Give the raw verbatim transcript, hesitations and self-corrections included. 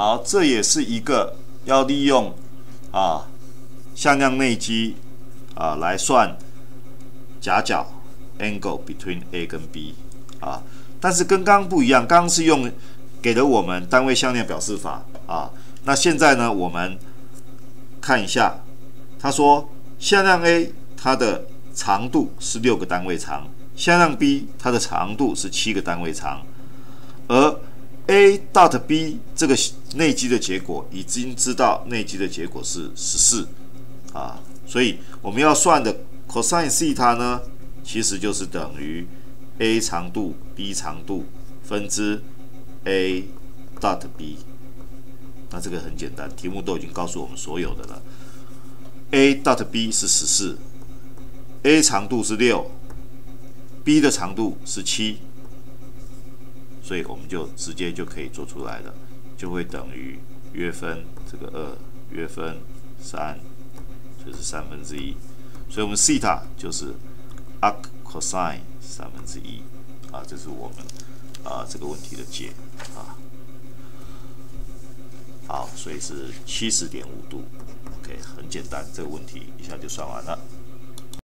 好，这也是一个要利用啊向量内积啊来算夹角 angle between A 跟 B 啊，但是跟刚刚不一样，刚刚是用给了我们单位向量表示法啊，那现在呢，我们看一下，他说向量 A 它的长度是六个单位长，向量 B 它的长度是七个单位长，而 A dot B 这个内积的结果已经知道内积的结果是十四啊，所以我们要算的 cosine theta 呢，其实就是等于 A 长度 B 长度分之 A dot B。那这个很简单，题目都已经告诉我们所有的了。A dot B 是十四 ，A 长度是六 ，B 的长度是七。所以我们就直接就可以做出来了，就会等于约分这个二约分三，就是三分之一。所以我们西塔就是 arc cosine 三分之一啊，这是我们啊这个问题的解啊。好，所以是七十点五度 ，OK， 很简单，这个问题一下就算完了。